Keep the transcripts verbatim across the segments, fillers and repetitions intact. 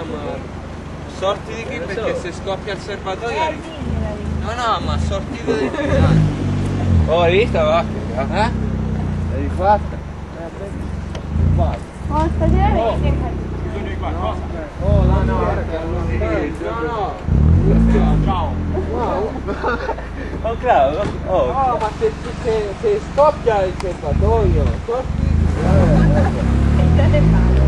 ma sorti di qui perché se scoppia il serbatoio... No, no, ma sortite di qui, dai. Oh, hai visto la macchina? Eh? L'hai rifatta? Oh, stasera venite in casa. Bisogno di qualcosa? Oh, no, no, no, no. Ciao. Oh, Claudio, oh. No, ma se, se, se scoppia il serbatoio, sorti... Entrate in mano.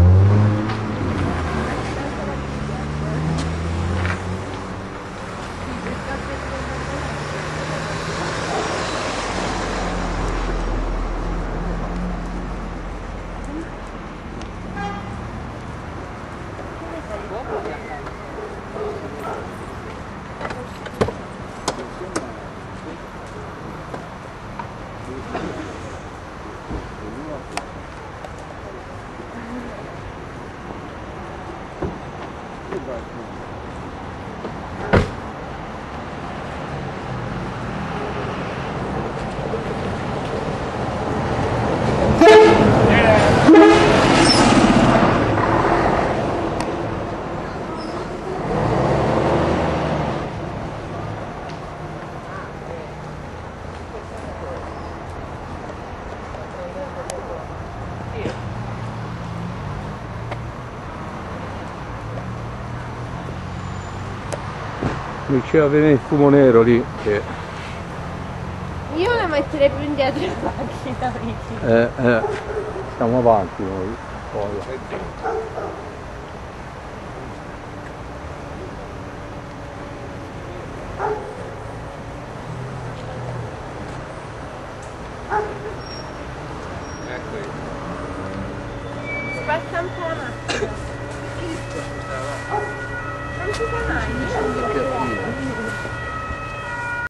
Mi diceva bene il fumo nero lì che... Io la metterei più indietro in macchina, amici. Eh, eh, stiamo avanti noi. Poi. Spazza un po' la macchina. Non si fa mai.